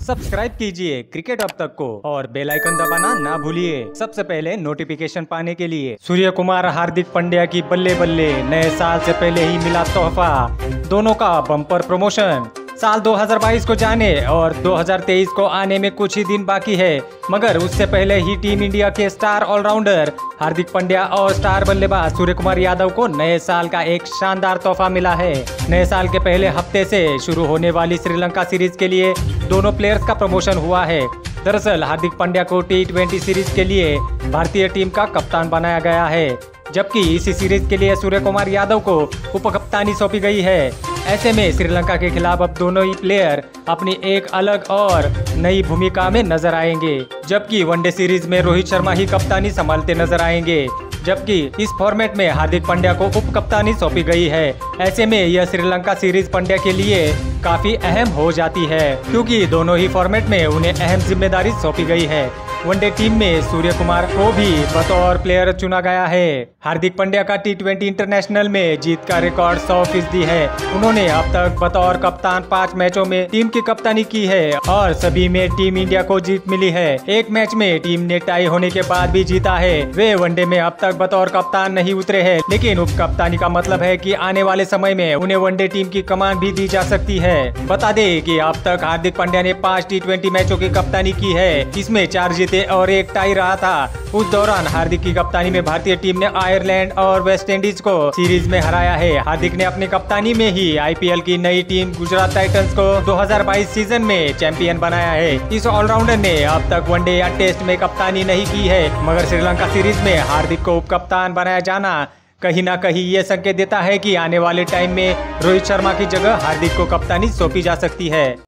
Subscribe कीजिए cricket अब तक को और बेल आइकन दबाना ना भूलिए सबसे पहले नोटिफिकेशन पाने के लिए। सूर्य कुमार हार्दिक पांड्या की बल्ले बल्ले, नए साल से पहले ही मिला तोहफा, दोनों का बम्पर प्रमोशन। साल 2022 को जाने और 2023 को आने में कुछ ही दिन बाकी है, मगर उससे पहले ही टीम इंडिया के स्टार ऑलराउंडर हार्दिक पांड्या और स्टार बल्लेबाज सूर्य कुमार यादव को नए साल का एक शानदार तोहफा मिला है। नए साल के पहले हफ्ते से शुरू होने वाली श्रीलंका सीरीज के लिए दोनों प्लेयर्स का प्रमोशन हुआ है। दरअसल हार्दिक पांड्या को T20 सीरीज के लिए भारतीय टीम का कप्तान बनाया गया है, जबकि इसी सीरीज के लिए सूर्य कुमार यादव को उप कप्तानी सौंपी गई है। ऐसे में श्रीलंका के खिलाफ अब दोनों ही प्लेयर अपनी एक अलग और नई भूमिका में नजर आएंगे, जबकि वनडे सीरीज में रोहित शर्मा ही कप्तानी संभालते नजर आएंगे, जबकि इस फॉर्मेट में हार्दिक पांड्या को उप कप्तानी सौंपी गई है। ऐसे में यह श्रीलंका सीरीज पांड्या के लिए काफी अहम हो जाती है, क्योंकि दोनों ही फॉर्मेट में उन्हें अहम जिम्मेदारी सौंपी गई है। वनडे टीम में सूर्य कुमार को भी बतौर प्लेयर चुना गया है। हार्दिक पांड्या का T20 इंटरनेशनल में जीत का रिकॉर्ड 100% है। उन्होंने अब तक बतौर कप्तान 5 मैचों में टीम की कप्तानी की है और सभी में टीम इंडिया को जीत मिली है। एक मैच में टीम ने टाई होने के बाद भी जीता है। वे वनडे में अब तक बतौर कप्तान नहीं उतरे हैं, लेकिन उप कप्तानी का मतलब है कि आने वाले समय में उन्हें वनडे टीम की कमान भी दी जा सकती है। बता दें कि अब तक हार्दिक पांड्या ने 5 T20 मैचों की कप्तानी की है, इसमें 4 जीते और 1 टाई रहा था। उस दौरान हार्दिक की कप्तानी में भारतीय टीम ने आयरलैंड और वेस्ट इंडीज को सीरीज में हराया है। हार्दिक ने अपनी कप्तानी में ही IPL की नई टीम गुजरात टाइटंस को 2022 सीजन में चैंपियन बनाया है। इस ऑलराउंडर ने अब तक वनडे या टेस्ट में कप्तानी नहीं की है, मगर श्रीलंका सीरीज में हार्दिक को उप कप्तान बनाया जाना कहीं ना कहीं ये संकेत देता है कि आने वाले टाइम में रोहित शर्मा की जगह हार्दिक को कप्तानी सौंपी जा सकती है।